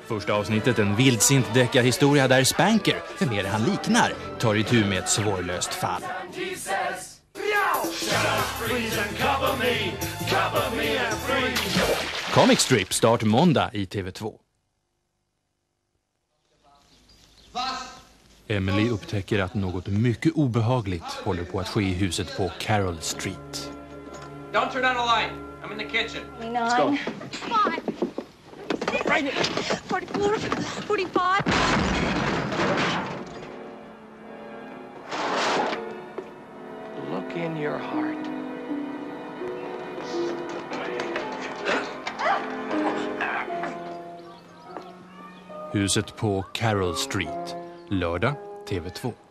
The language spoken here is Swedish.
Första avsnittet en vildsint deckarhistoria där Spanker, för mer han liknar, tar itu med ett svårlöst fall. Comic Strip start måndag i TV2. Emily upptäcker att något mycket obehagligt håller på att ske i huset på Carroll Street. Don't turn on the light. I'm in the kitchen. 29, 5, 44, 45. Look in your heart. Huset på Carroll Street, lördag TV2.